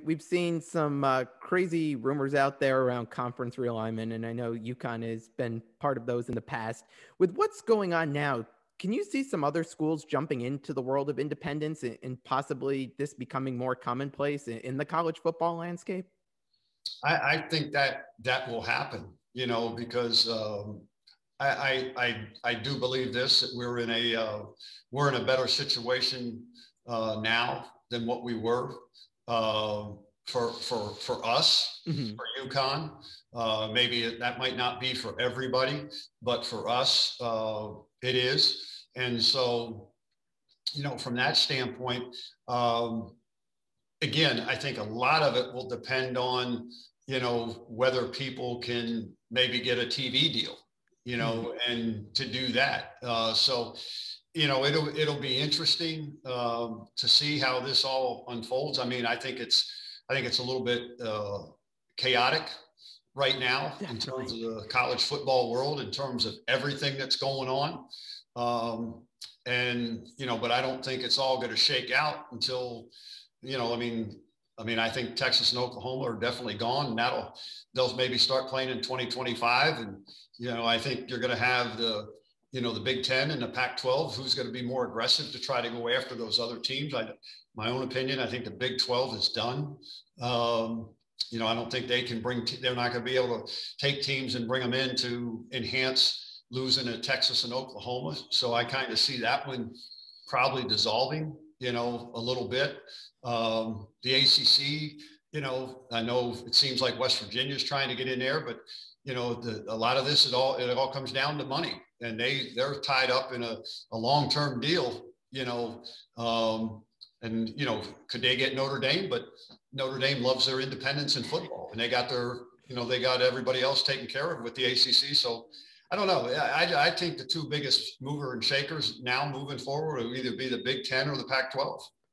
we've seen some crazy rumors out there around conference realignment, and I know UConn has been part of those in the past. With what's going on now, can you see some other schools jumping into the world of independence and possibly this becoming more commonplace in the college football landscape? I think that will happen, because I do believe this, that we're in a better situation now than what we were for us, Hmm. for UConn. Maybe that might not be for everybody, but for us, it is. And so, from that standpoint, again, I think a lot of it will depend on, whether people can maybe get a TV deal, and to do that. So, it'll be interesting to see how this all unfolds. I mean, I think it's a little bit chaotic right now in terms Definitely. of the college football world, in terms of everything that's going on. And but I don't think it's all going to shake out until, I mean, I think Texas and Oklahoma are definitely gone, and they'll maybe start playing in 2025. And I think you're going to have the Big Ten and the Pac-12, who's going to be more aggressive to try to go after those other teams. My own opinion, I think the Big 12 is done. I don't think they're not going to be able to take teams and bring them in to enhance losing to Texas and Oklahoma. So I kind of see that one probably dissolving, a little bit. The ACC, I know it seems like West Virginia is trying to get in there, but a lot of this, it all comes down to money, and they're tied up in a long-term deal, and could they get Notre Dame? But Notre Dame loves their independence in football, and they got everybody else taken care of with the ACC. So I don't know. I think the two biggest mover and shakers now moving forward will either be the Big Ten or the Pac-12.